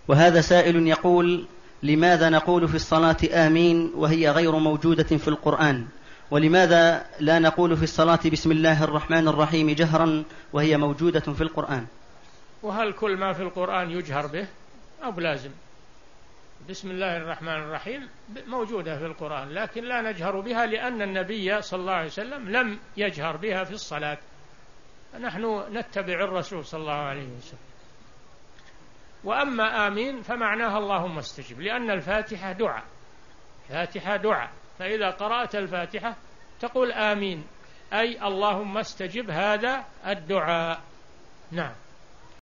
وهذا سائل يقول: لماذا نقول في الصلاة آمين وهي غير موجودة في القرآن؟ ولماذا لا نقول في الصلاة بسم الله الرحمن الرحيم جهرا وهي موجودة في القرآن؟ وهل كل ما في القرآن يجهر به؟ أو بلازم؟ بسم الله الرحمن الرحيم موجودة في القرآن، لكن لا نجهر بها لأن النبي صلى الله عليه وسلم لم يجهر بها في الصلاة، نحن نتبع الرسول صلى الله عليه وسلم. وأما آمين فمعناها اللهم استجب، لأن الفاتحة دعاء، فاتحة دعاء، فإذا قرأت الفاتحة تقول آمين، أي اللهم استجب هذا الدعاء. نعم.